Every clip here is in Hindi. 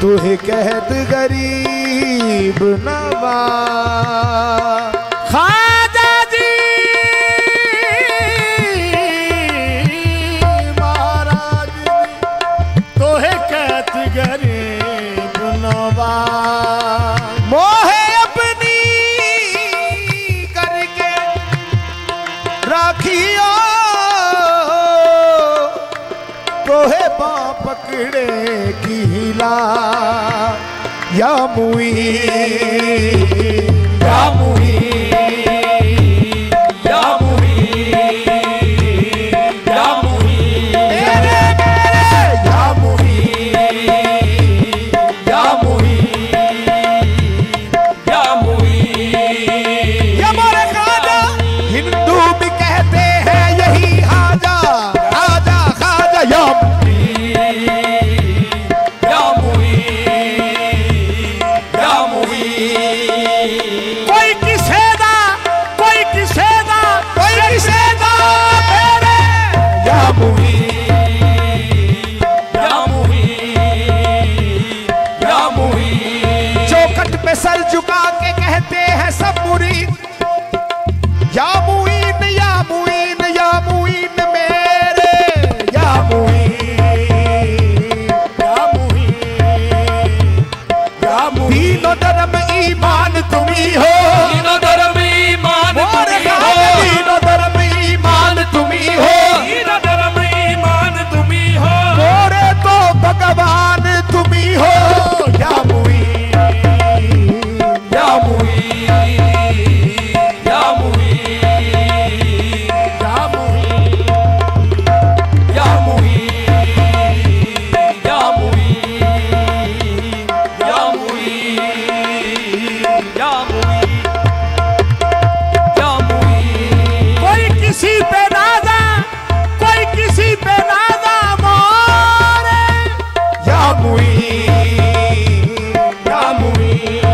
तुहे कहत गरीब नवाज। ख्वाजा जी महाराज तोहे कहत गरीब नवाज। मोहे अपनी करके राखियो तोहे बाँ पकड़े की हिला या मुई या मुई या मुई या मुई मेरे मेरे या मुई या मुई या मुई या मोरे खाजा। हिंदू भी कहते हैं यही हाजा खाजा खाजा या सर झुका के कहते हैं सब मुरीद या मुईन या मुईन या मुईन मेरे या मुईन या मुईन या मुईन। तीनों धर्म ईमान तुम्ही हो, तीनों धर्म ईमान तुम्ही हो, तीनों धर्म ईमान तुम्ही हो, तीनों धर्म ईमान तुम्ही हो, मोरे तो भगवान तुम्ही हो या मुईन या मुई या मुई या मुई या मुई या मुई या मुई या मुई या मुई। कोई किसी पे नाज़ा कोई किसी पे नाज़ा मोरे या मुई या मुई।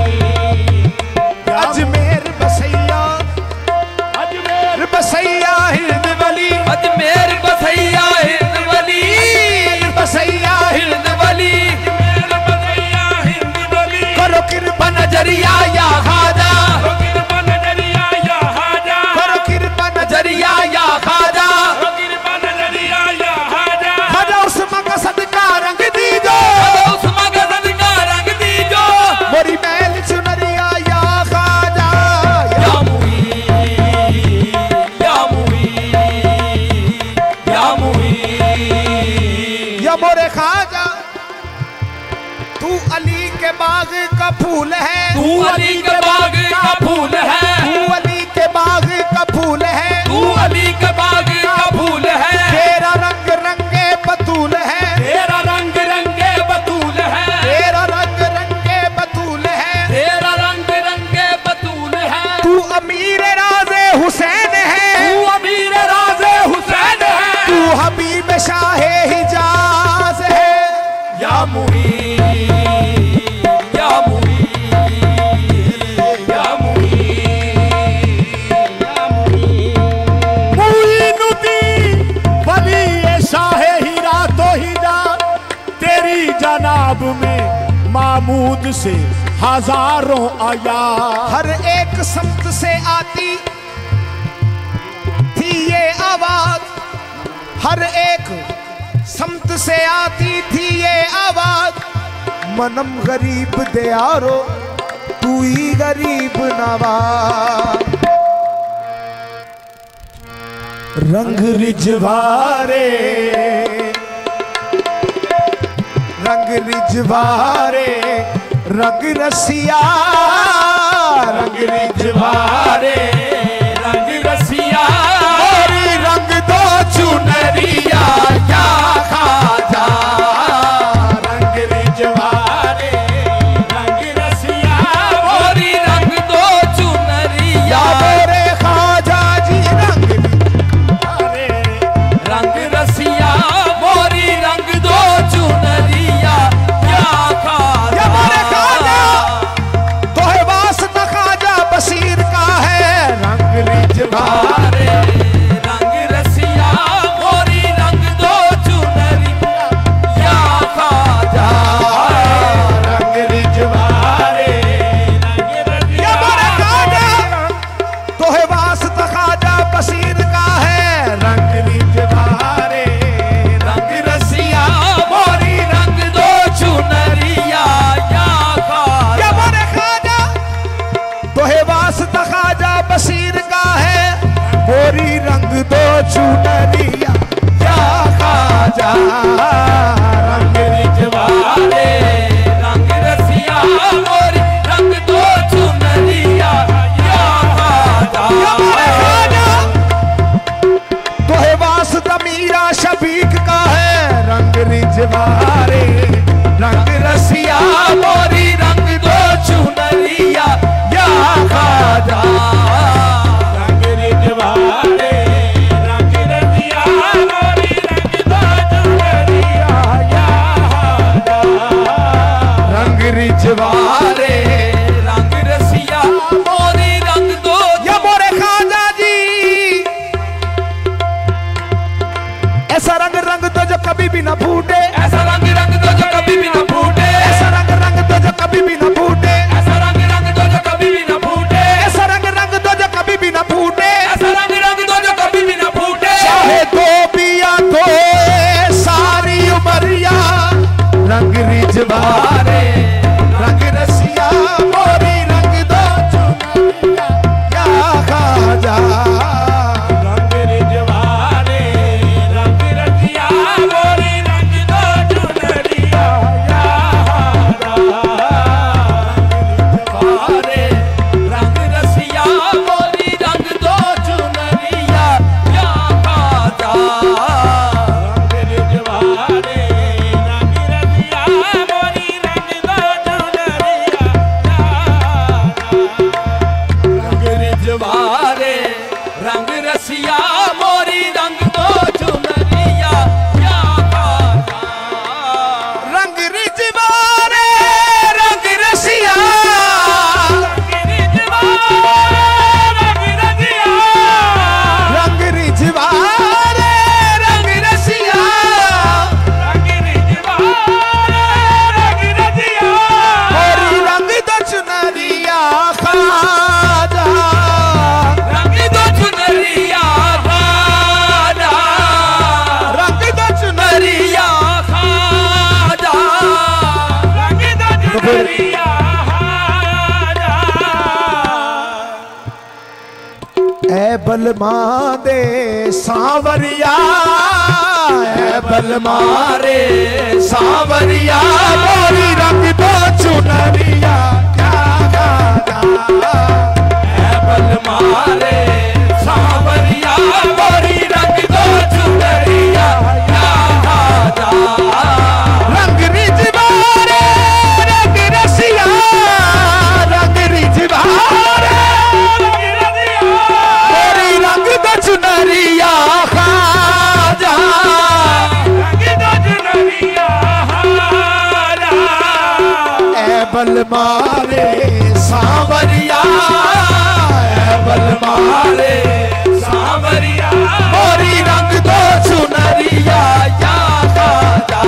अजमेर बसैया अजमेर बसैया हिंद वली अजमेर बसैया हिंद वली बसैया हिंद वली अजमेर बसैया हिंद वली। करो कृपा नजरिया या खाजा करो कृपा नजरिया या खाजा करो कृपा नजरिया या खाजा करो कृपा नजरिया या खाजा। खाजा उस मकसद का रंग दीजो उस मकसद का रंग दीजो मोरी महल चुनरिया या खाजा या मुई या मुई या मुई या मोरे खाजा। तू अली के बाग का फूल है, तू अली के बाग का फूल है, तू अली के बाग का फूल है, तू अली के बाग का फूल है, तेरा रंग रंगे बतूल है, तेरा रंग रंगे बतूल है, तेरा रंग रंगे बतूल है, तेरा रंग रंगे बतूल है। तू अमीर राज़े हुसैन है, तू अमीर राज़े हुसैन है, तू हबीब शाहे हिजाज है या मुई या मुई या मुई या मुई। मुईनुद्दीन वली शाहे हीरा तो हीरा तेरी जनाब में मामूद से हजारों आया। हर एक संत से आती थी ये आवाज, हर एक संत से आती थी ये आवाज, मनम गरीब दयारो तू ही गरीब नवाज। रंग रिजवारे रंग रिजवारे रंग रसिया रंग रिजवारे रंग रसिया रंग दो चुनरिया क्या खाजा। रंग रिजवारे रंग रसिया मोरी रंग दो चुनरिया मोरे खाजा जी रंग रंग रसिया मोरी रंग दो चुनरिया क्या खाजा। मोरे खाजा तोहे वास्ता खाजा बसीर का है रंग रिजवारे रंग रसिया मोरी रंग दो ऐ बलमा दे सांवरिया, ऐ बलमा रे सांवरिया, मोरी रंग दो चुनरिया क्या गाना। ऐ बलमा रे सांवरिया, मोरी रंग दो चुनरिया क्या गाना। रंग रिझवारे रंग रसिया, रंग रिझवारे मोरी रंग दो चुनरिया खाजा, रंग दो चुनरिया खाजा। ऐ बलमा रे सांवरिया, ऐ बलमा रे सांवरिया, मोरी रंग दो चुनरिया या खाजा।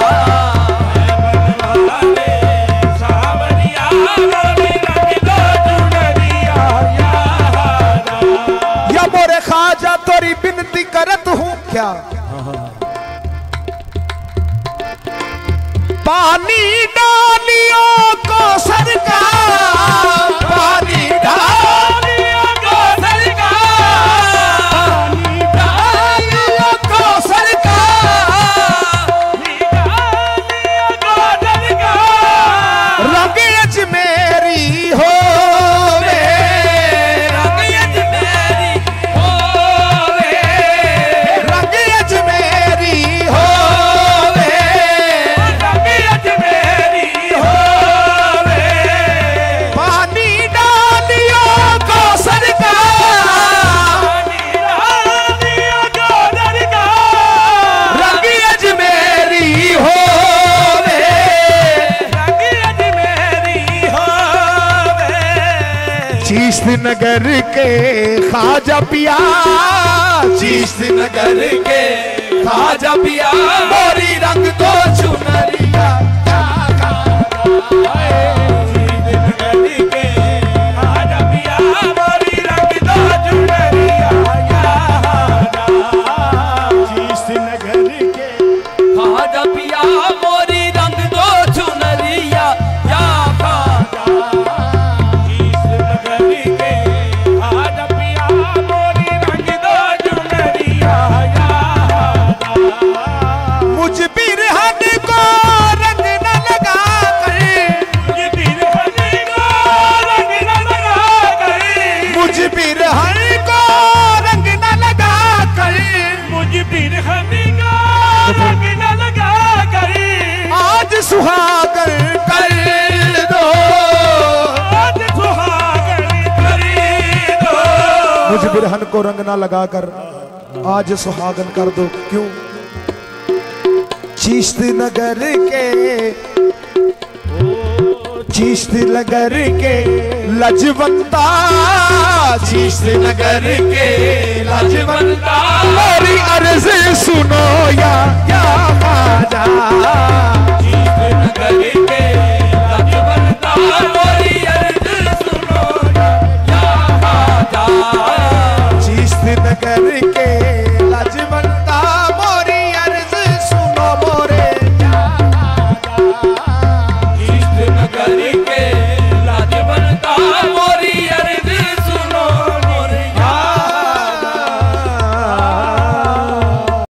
खाजा तोरी बिनती करत हूँ क्या, पानी डालियों को सरकार, पानी डालियों को सरकार, पानी डालियों को सरकार, डालियों को सरकार। रंग अजमेरी हो नगर के खाजा पिया, चिश्त नगर के खाजा पिया, मोरी रंग दो चुनरिया क्या गाना। नगर के खाजा पिया, मोरी रंग दो चुनरिया क्या गाना। चिश्त नगर के खाजा पिया, मोरी रंग दो चुनरिया क्या गाना। आज सुहागन कर दो, आज सुहागन कर दो, मुझ बिरहन को रंग ना लगाकर आज सुहागन कर दो। क्यों? चिश्त नगर के, चिश्त नगर के लजवंता, चिश्त नगर के लजवंता, मेरी अर्ज सुनो या खाजा। चिश्त नगर